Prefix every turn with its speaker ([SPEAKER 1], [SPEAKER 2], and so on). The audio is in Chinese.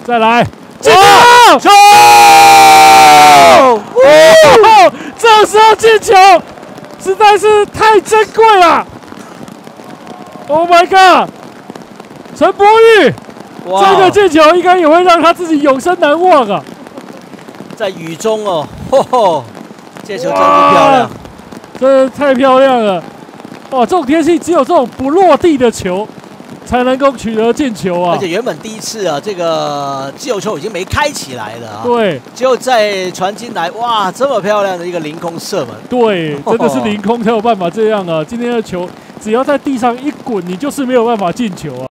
[SPEAKER 1] 再来，进球！
[SPEAKER 2] 球！
[SPEAKER 1] 这时候进球实在是太珍贵了。Oh my god！ 陈柏宇，这个进球应该也会让他自己永生难忘啊！
[SPEAKER 2] 在雨中哦，这球真是漂亮，
[SPEAKER 1] 真的太漂亮了！哇，这种天气只有这种不落地的球才能够取得进球啊！
[SPEAKER 2] 而且原本第一次啊，这个自由球已经没开起来了啊，
[SPEAKER 1] 对，
[SPEAKER 2] 就再传进来，哇，这么漂亮的一个凌空射门，
[SPEAKER 1] 对，真的是凌空才有办法这样啊！今天的球只要在地上一滚，你就是没有办法进球啊！